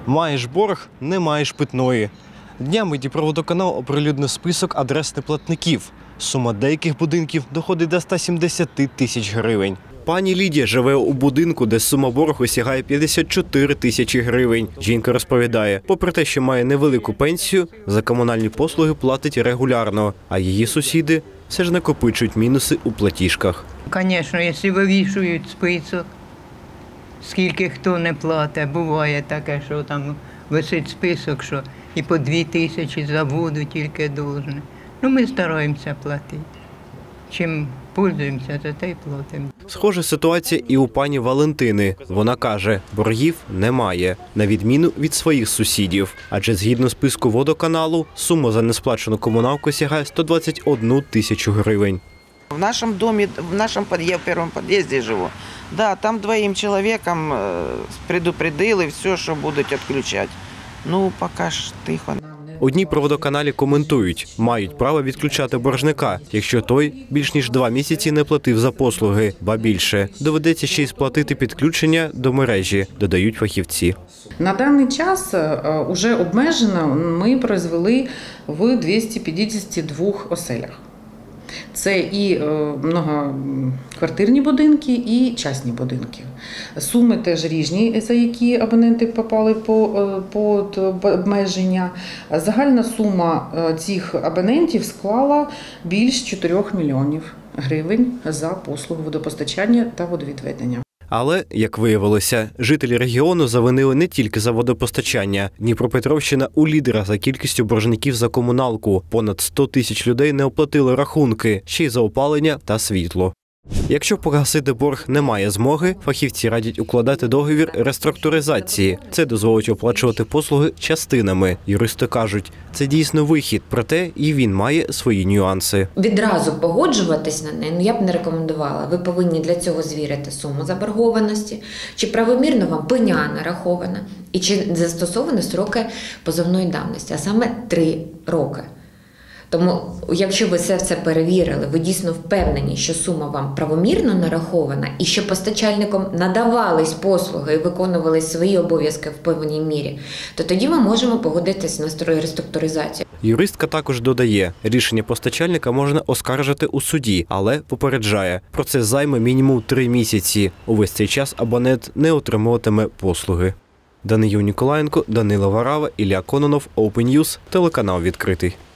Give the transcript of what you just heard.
Маєш борг – не маєш питної. Днями Дніпроводоканал оприлюднив список адрес неплатників. Сума деяких будинків доходить до 170 тисяч гривень. Пані Лідія живе у будинку, де сума боргу сягає 54 тисячі гривень. Жінка розповідає, попри те, що має невелику пенсію, за комунальні послуги платить регулярно, а її сусіди все ж накопичують мінуси у платіжках. Звісно, якщо вивішують список, скільки хто не платить, буває таке, що там висить список, що і по 2 тисячі за воду тільки должны. Ну, ми стараємося платити. Чим пользуємося, то те й платимо. Схожа ситуація і у пані Валентини. Вона каже, боргів немає, на відміну від своїх сусідів. Адже згідно списку водоканалу, сума за несплачену комуналку сягає 121 тисячу гривень. В нашем доме, я в первом подъезде живу. Да, там 2 человекам предупредили все, що будуть відключати. Ну, поки ж тихо. У Дніпроводоканалі коментують, мають право відключати боржника, якщо той більш ніж 2 місяці не платив за послуги, ба більше. Доведеться ще й сплатити підключення до мережі, додають фахівці. На даний час уже обмежено ми произвели в 252 оселях. Це і многоквартирні будинки, і частні будинки. Суми теж різні, за які абоненти попали під обмеження. Загальна сума цих абонентів склала більш 4 мільйонів гривень за послугу водопостачання та водовідведення. Але, як виявилося, жителі регіону завинили не тільки за водопостачання. Дніпропетровщина у лідера за кількістю боржників за комуналку. Понад 100 тисяч людей не оплатили рахунки, ще й за опалення та світло. Якщо погасити борг немає змоги, фахівці радять укладати договір реструктуризації. Це дозволить оплачувати послуги частинами. Юристи кажуть, це дійсно вихід, проте і він має свої нюанси. Відразу погоджуватись на неї я б не рекомендувала. Ви повинні для цього звірити суму заборгованості, чи правомірно вам пеня нарахована, і чи застосовані строки позовної давності, а саме 3 роки. Тому, якщо ви все це перевірили, ви дійсно впевнені, що сума вам правомірно нарахована і що постачальникам надавались послуги і виконувались свої обов'язки в певній мірі, то тоді ми можемо погодитися на реструктуризацію. Юристка також додає, рішення постачальника можна оскаржити у суді, але попереджає, процес займе мінімум 3 місяці. Увесь цей час абонент не отримуватиме послуги. Даниїл Ніколаєнко, Данило Варава, Ілля Кононов, Open News, телеканал «Відкритий».